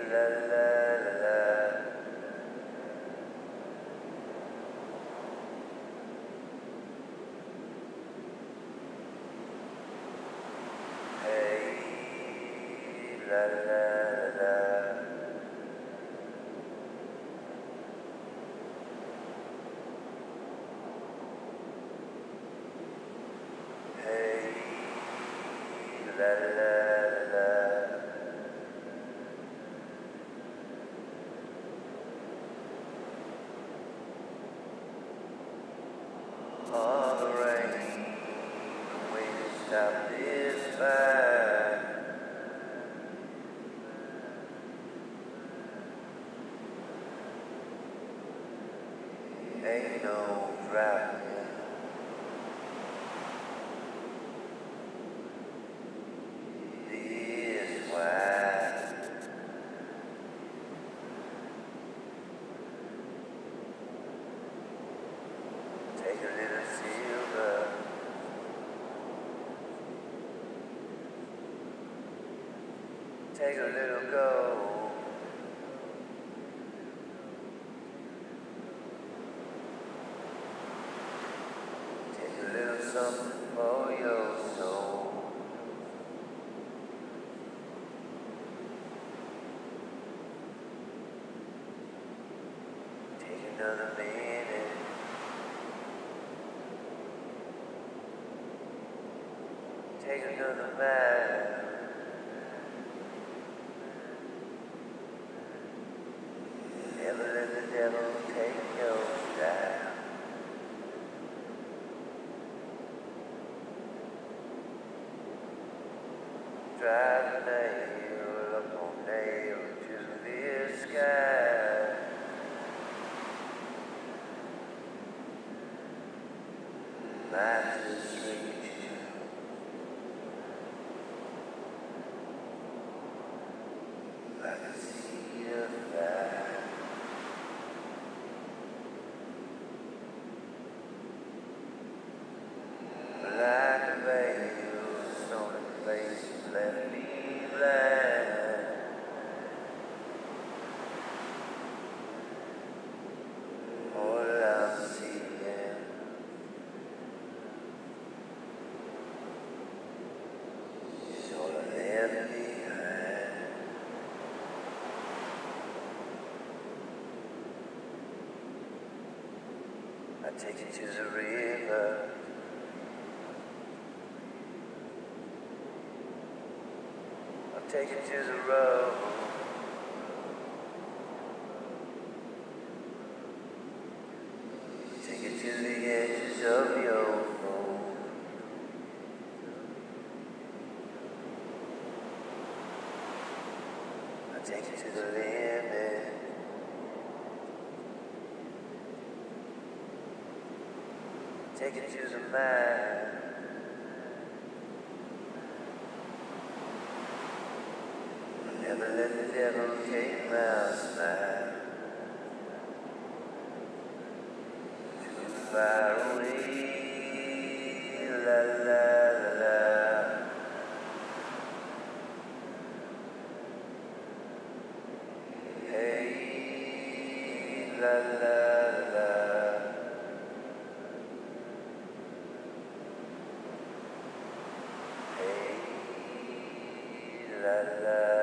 la la la. Hey, la la la. Hey, la la la. All the rain, we stop this fire. Ain't no driving. This why. Take a little silver. Take a little gold. Take a little something for your soul. Take another minute. Take another mile. Never let the devil take your style. Drive a nail upon nail to this sky. Might just reach you. Like a sea of fire. Like a veil, stony face left me blind. All I'm seeing is all I left behind. I take you to the river. I'll take you to the road. Take you to the edges of your home. I'll take you to the limit. Take you to the mile. Never let the devil take my smile. Too far away, la la la la. Hey, la la la. Hey, la la.